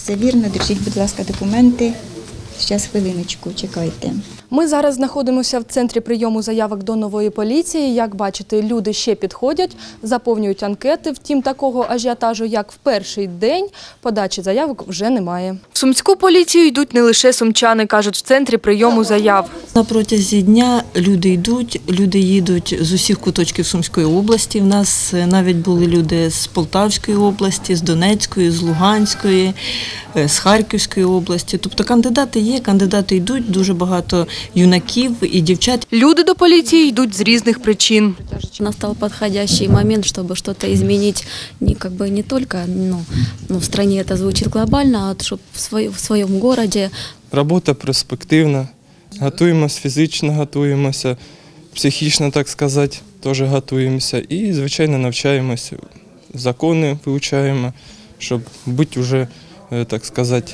Все вірно, держіть, будь ласка, документи. Зараз хвилиночку, чекайте. Ми зараз знаходимося в центрі прийому заявок до нової поліції. Як бачите, люди ще підходять, заповнюють анкети. Втім, такого ажіотажу, як в перший день, подачі заявок вже немає. В сумську поліцію йдуть не лише сумчани, кажуть в центрі прийому заяв. На протязі дня люди йдуть, люди їдуть з усіх куточків Сумської області. У нас навіть були люди з Полтавської області, з Донецької, з Луганської, з Харківської області. Тобто кандидати є, кандидати йдуть, дуже багато юнаків і дівчат. Люди до поліції йдуть з різних причин. Настал подходящий момент, чтобы что-то изменить не только в стране, это звучит глобально, а чтобы в своем городе. Робота перспективна. Готуємося фізично, готуємося, психічно, так сказати, теж готуємося. І, звичайно, навчаємося, закони вивчаємо, щоб бути вже, так сказати,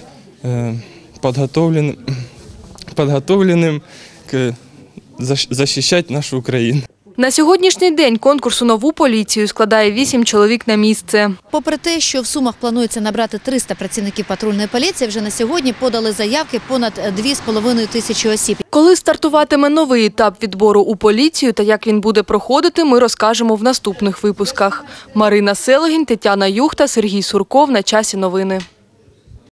підготовленим захищати нашу Україну. На сьогоднішній день конкурс у нову поліцію складає 8 чоловік на місце. Попри те, що в Сумах планується набрати 300 працівників патрульної поліції, вже на сьогодні подали заявки понад 2,5 тисячі осіб. Коли стартуватиме новий етап відбору у поліцію та як він буде проходити, ми розкажемо в наступних випусках. Марина Селегінь, Тетяна Юхта, Сергій Сурков. На часі новини.